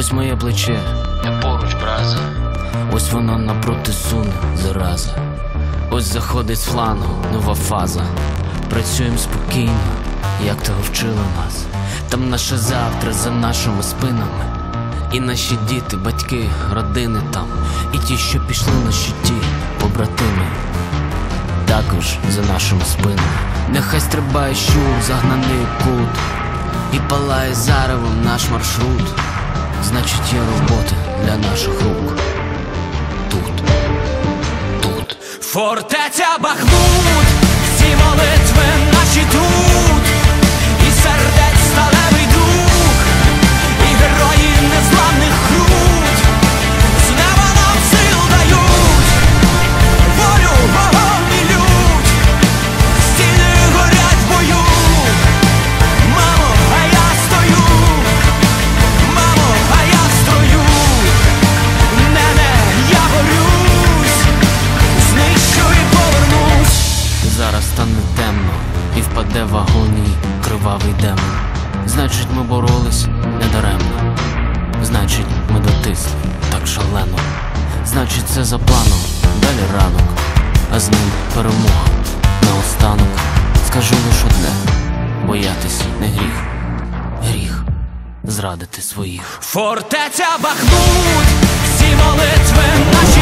Ось моє плече, я поруч, браза. Ось воно напроти суне, зараза. Ось заходить з флангу нова фаза. Працюємо спокійно, як того вчили нас. Там наше завтра за нашими спинами. І наші діти, батьки, родини там. І ті, що пішли на щиті, побратими, також за нашими спинами. Нехай стрибає щур, загнаний у кут, і палає заревом наш маршрут. Значить є робота для наших рук. Тут фортеця Бахмут, всі молитви наші тут, і сердець сталевий дух, і герої незламних крут. З неба нам сил дають, волю, вогонь і лють, стіни горять в бою. Мамо, а я стою, мамо, а я строю, нене, я борюсь, знищу і повернусь. Зараз стане темно, і впаде в агонії кривавий демон. Значить, ми боролись недаремно. Значить, ми дотисли так шалено. Значить, це за планом, далі ранок, а з ним перемога. Наостанок скажу лиш одне: боятись не гріх, гріх зрадити своїх. Фортеця Бахмут, всі молитви наші